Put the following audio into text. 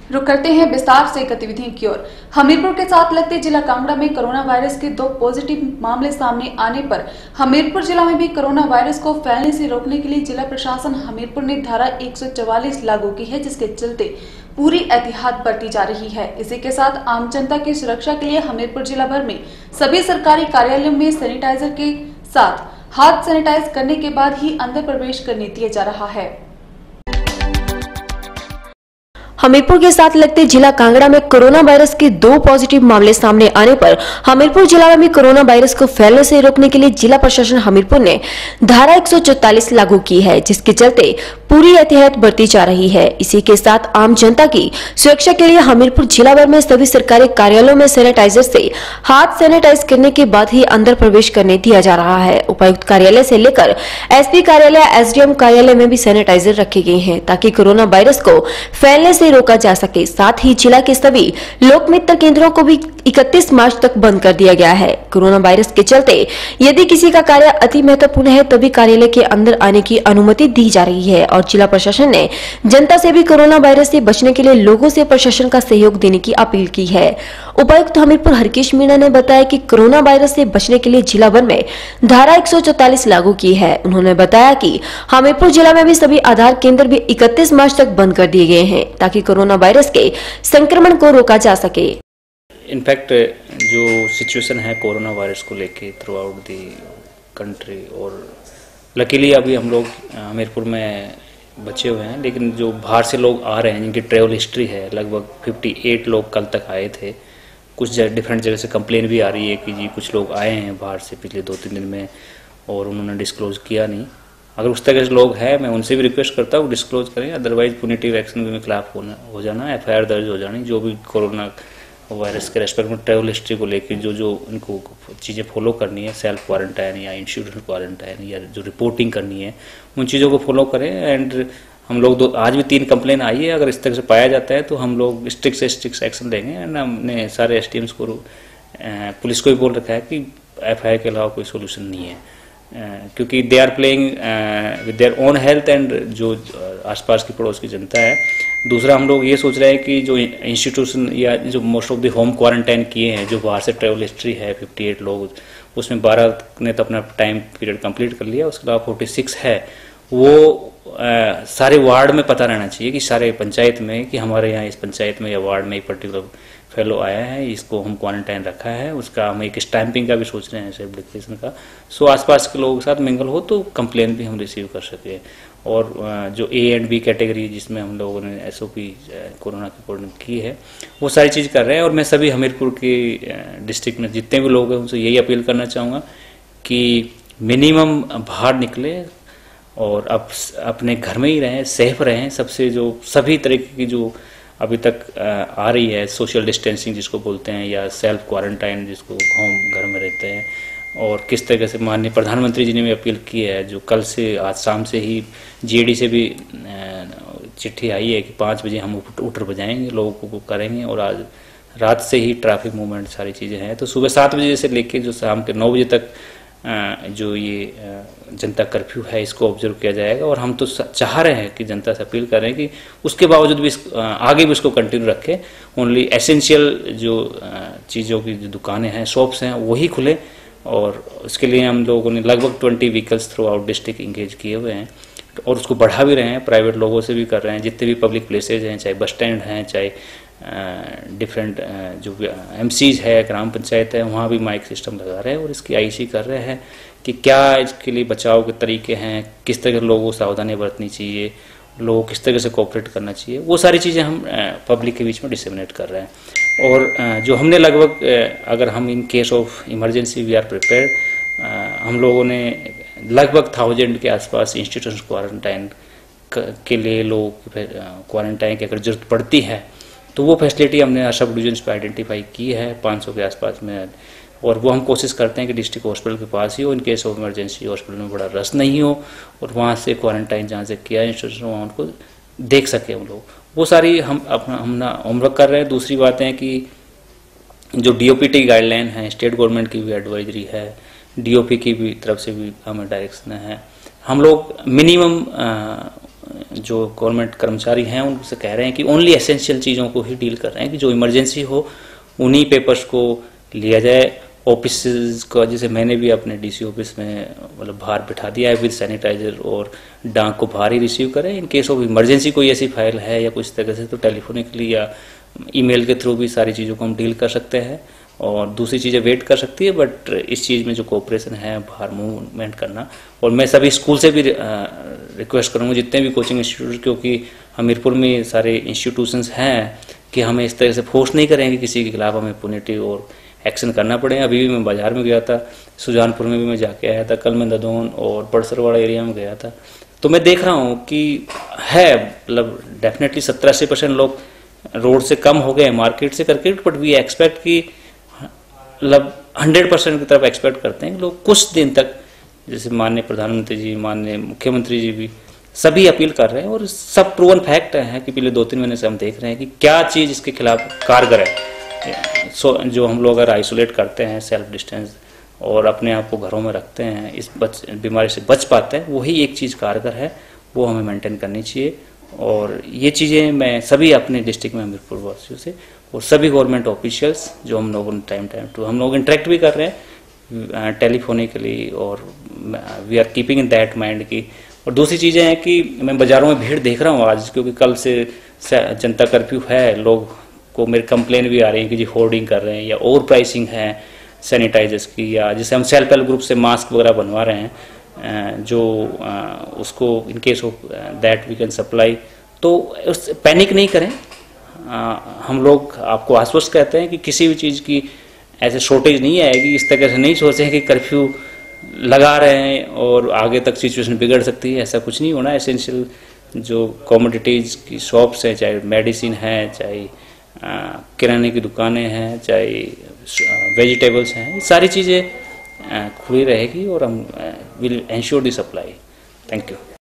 रुक करते हैं विस्तार से गतिविधियों की ओर। हमीरपुर के साथ लगते जिला कांगड़ा में कोरोना वायरस के 2 पॉजिटिव मामले सामने आने पर हमीरपुर जिला में भी कोरोना वायरस को फैलने से रोकने के लिए जिला प्रशासन हमीरपुर ने धारा 144 लागू की है, जिसके चलते पूरी एहतियात बरती जा रही है। इसी के साथ आम जनता की सुरक्षा के लिए हमीरपुर जिला भर में सभी सरकारी कार्यालयों में सैनिटाइजर के साथ हाथ सैनिटाइज करने के बाद ही अंदर प्रवेश करने दिया जा रहा है। हमीरपुर के साथ लगते जिला कांगड़ा में कोरोना वायरस के 2 पॉजिटिव मामले सामने आने पर हमीरपुर जिला में भी कोरोना वायरस को फैलने से रोकने के लिए जिला प्रशासन हमीरपुर ने धारा 144 लागू की है, जिसके चलते पूरी एहतियात बरती जा रही है। इसी के साथ आम जनता की सुरक्षा के लिए हमीरपुर जिला भर में सभी सरकारी कार्यालयों में सैनिटाइजर से हाथ सैनिटाइज करने के बाद ही अंदर प्रवेश करने दिया जा रहा है। उपायुक्त कार्यालय से लेकर एसपी कार्यालय, एसडीएम कार्यालय में भी सैनिटाइजर रखे गए हैं ताकि कोरोना वायरस को फैलने से रोका जा सके। साथ ही जिला के सभी लोक मित्र केंद्रों को भी 31 मार्च तक बंद कर दिया गया है। कोरोना वायरस के चलते यदि किसी का कार्य अति महत्वपूर्ण है तभी कार्यालय के अंदर आने की अनुमति दी जा रही है और जिला प्रशासन ने जनता से भी कोरोना वायरस से बचने के लिए लोगों से प्रशासन का सहयोग देने की अपील की है। उपायुक्त हमीरपुर हरकेश मीणा ने बताया कि कोरोना वायरस से बचने के लिए जिला भर में धारा 144 लागू की है। उन्होंने बताया कि हमीरपुर जिला में भी सभी आधार केंद्र भी 31 मार्च तक बंद कर दिए गए हैं ताकि कोरोना वायरस के संक्रमण को रोका जा सके। इनफैक्ट जो सिचुएशन है कोरोना वायरस को लेके थ्रू आउट दी कंट्री, और लकीली अभी हम लोग हमीरपुर में बचे हुए हैं, लेकिन जो बाहर से लोग आ रहे हैं जिनकी ट्रैवल हिस्ट्री है, लगभग 58 लोग कल तक आए थे। कुछ डिफरेंट जगह से कंप्लेन भी आ रही है कि जी कुछ लोग आए हैं बाहर से पिछले 2-3 दिन में और उन्होंने डिस्क्लोज किया नहीं। अगर उस तरह के लोग हैं, मैं उनसे भी रिक्वेस्ट करता हूँ डिस्क्लोज करें, अदरवाइज पुनिटिव एक्शन के खिलाफ हो जाना, FIR दर्ज हो जानी। जो भी कोरोना वायरस के रेस्पेक्ट में ट्रैवल हिस्ट्री को लेकर जो इनको चीज़ें फॉलो करनी है, सेल्फ क्वारंटाइन या इंस्टीट्यूशनल क्वारंटाइन या जो रिपोर्टिंग करनी है, उन चीज़ों को फॉलो करें। एंड हम लोग आज भी 3 कंप्लेन आई है, अगर इस तरह से पाया जाता है तो हम लोग स्ट्रिक्ट से स्ट्रिक्ट एक्शन लेंगे। एंड हमने सारे STMs को पुलिस को भी बोल रखा है कि FIR के अलावा कोई सोल्यूशन नहीं है, क्योंकि they are playing with their own health and जो आसपास की पड़ोस की जनता है। दूसरा, हम लोग ये सोच रहे हैं कि जो इंस्टीट्यूशन या जो most of the home quarantine किए हैं, जो बाहर से ट्रैवल हिस्ट्री है 58 लोग, उसमें 12 ने तो अपना टाइम पीरियड कंप्लीट कर लिया, उसके अलावा 46 है। वो सारे वार्ड में पता रहना चाहिए कि सारे पंचायत में कि हमारे यहाँ इस पंचायत में या वार्ड में एक पर्टिकुलर फेलो आया है, इसको हम क्वारंटाइन रखा है। उसका हम एक स्टैंपिंग का भी सोच रहे हैं, सेल्फ डिक्लेरेशन का। सो आसपास के लोगों के साथ मिंगल हो तो कंप्लेन भी हम रिसीव कर सके। और जो A एंड B कैटेगरी जिसमें हम लोगों ने SOP कोरोना के अकॉर्डिंग की है, वो सारी चीज़ कर रहे हैं। और मैं सभी हमीरपुर के डिस्ट्रिक्ट में जितने भी लोग हैं उनसे यही अपील करना चाहूँगा कि मिनिमम बाहर निकले और अब अपने घर में ही रहें, सेफ रहें। सबसे जो सभी तरीके की जो अभी तक आ रही है सोशल डिस्टेंसिंग जिसको बोलते हैं, या सेल्फ क्वारंटाइन जिसको होम घर में रहते हैं, और किस तरह से माननीय प्रधानमंत्री जी ने भी अपील की है। जो कल से आज शाम से ही GAD से भी चिट्ठी आई है कि 5 बजे हम उटर बजाएंगे, लोगों को करेंगे, और आज रात से ही ट्रैफिक मूवमेंट सारी चीज़ें हैं। तो सुबह 7 बजे से लेकर जो शाम के 9 बजे तक जो ये जनता कर्फ्यू है इसको ऑब्जर्व किया जाएगा। और हम तो चाह रहे हैं कि जनता से अपील कर रहे हैं कि उसके बावजूद भी आगे भी इसको कंटिन्यू रखें। ओनली एसेंशियल जो चीज़ों की जो दुकानें हैं, शॉप्स हैं, वही खुले। और उसके लिए हम लोगों ने लगभग 20 vehicles throughout district engage किए हुए हैं और उसको बढ़ा भी रहे हैं, प्राइवेट लोगों से भी कर रहे हैं। जितने भी पब्लिक प्लेसेज हैं, चाहे बस स्टैंड हैं, चाहे डिफरेंट जो MCs है, ग्राम पंचायत है, वहाँ भी माइक सिस्टम लगा रहे हैं और इसकी IC कर रहे हैं कि क्या इसके लिए बचाव के तरीके हैं, किस तरह के लोगों को सावधानी बरतनी चाहिए, लोगों को किस तरह से कोऑपरेट करना चाहिए। वो सारी चीज़ें हम पब्लिक के बीच में डिसेमिनेट कर रहे हैं। और जो हमने लगभग अगर हम in case of emergency we are prepared, हम लोगों ने लगभग 1000 के आसपास इंस्टीट्यूशन क्वारंटाइन के लिए लोग क्वारंटाइन की अगर जरूरत पड़ती है तो वो फैसिलिटी हमने सब डिवीजन पे आइडेंटिफाई की है 500 के आसपास में। और वो हम कोशिश करते हैं कि डिस्ट्रिक्ट हॉस्पिटल के पास ही हो, in case of emergency hospital में बड़ा रस नहीं हो, और वहाँ से क्वारंटाइन जहाँ से किया इंस्टीट्यूशन वहाँ उनको देख सके हम लोग। वो सारी हम अपना होमवर्क कर रहे हैं। दूसरी बात है कि जो DOPT गाइडलाइन है, स्टेट गवर्नमेंट की भी एडवाइजरी है, DOP की भी तरफ से भी हमें डायरेक्शन है। हम लोग मिनिमम जो गवर्नमेंट कर्मचारी हैं उनसे कह रहे हैं कि ओनली एसेंशियल चीज़ों को ही डील कर रहे हैं, कि जो इमरजेंसी हो उन्हीं पेपर्स को लिया जाए। ऑफिस को जैसे मैंने भी अपने डीसी ऑफिस में मतलब बाहर बिठा दिया है विद सैनिटाइजर, और डाक को बाहर ही रिसीव करें। इन केस ऑफ इमरजेंसी कोई ऐसी फाइल है या कुछ तरह से, तो टेलीफोनिकली या ईमेल के थ्रू भी सारी चीज़ों को हम डील कर सकते हैं, और दूसरी चीज़ें वेट कर सकती है। बट इस चीज़ में जो कोऑपरेशन है बाहर मूवमेंट करना, और मैं सभी स्कूल से भी रिक्वेस्ट करूँगा जितने भी कोचिंग इंस्टीट्यूट, क्योंकि हमीरपुर में सारे इंस्टीट्यूशंस हैं, कि हमें इस तरह से फोर्स नहीं करेंगे किसी के खिलाफ हमें पुनिटिव और एक्शन करना पड़े। अभी भी मैं बाजार में गया था, सुजानपुर में भी मैं जाके आया था, कल मैं ददोन और बड़सरवाड़ा एरिया में गया था, तो मैं देख रहा हूँ कि है मतलब डेफिनेटली 70-80% लोग रोड से कम हो गए, मार्केट से करके, बट वी एक्सपेक्ट कि मतलब 100% की तरफ एक्सपेक्ट करते हैं कि लोग कुछ दिन तक, जैसे माननीय प्रधानमंत्री जी, माननीय मुख्यमंत्री जी भी सभी अपील कर रहे हैं, और सब प्रूवन फैक्ट है कि पिछले 2-3 महीने से हम देख रहे हैं कि क्या चीज़ इसके खिलाफ कारगर है। जो हम लोग अगर आइसोलेट करते हैं, सेल्फ डिस्टेंस, और अपने आप को घरों में रखते हैं, इस बीमारी से बच पाते हैं, वही एक चीज़ कारगर है, वो हमें मेंटेन करनी चाहिए। और ये चीज़ें मैं सभी अपने डिस्ट्रिक्ट में हमीरपुर वासियों से और सभी गवर्नमेंट ऑफिशियल्स जो हम लोग टाइम टू हम लोग इंटरेक्ट भी कर रहे हैं टेलीफोनिकली, और we are keeping in that mind की। और दूसरी चीज़ें हैं कि मैं बाज़ारों में भीड़ देख रहा हूँ आज, क्योंकि कल से जनता कर्फ्यू है, लोग को मेरे कंप्लेन भी आ रही है कि जी होर्डिंग कर रहे हैं या ओवर प्राइसिंग है सैनिटाइजर्स की, या जैसे हम सेल्फ हेल्प ग्रुप से मास्क वगैरह बनवा रहे हैं, जो उसको in case of that we can supply, तो पैनिक नहीं करें। हम लोग आपको आश्वस्त कहते हैं कि किसी भी चीज़ की ऐसे शॉर्टेज नहीं आएगी। इस तरह से नहीं सोचें कि कर्फ्यू लगा रहे हैं और आगे तक सिचुएशन बिगड़ सकती है, ऐसा कुछ नहीं होना। एसेंशियल जो कमोडिटीज़ की शॉप्स हैं, चाहे मेडिसिन है, चाहे किराने की दुकानें हैं, चाहे वेजिटेबल्स हैं, सारी चीज़ें खुली रहेगी, और हम will ensure the supply. Thank you.